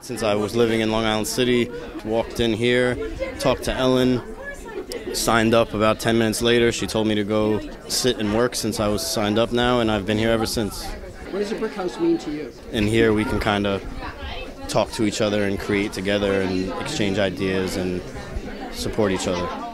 since I was living in Long Island City. Walked in here, talked to Ellen, signed up about 10 minutes later. She told me to go sit and work since I was signed up now, and I've been here ever since. What does a brick house mean to you? In here we can kind of talk to each other and create together and exchange ideas and support each other.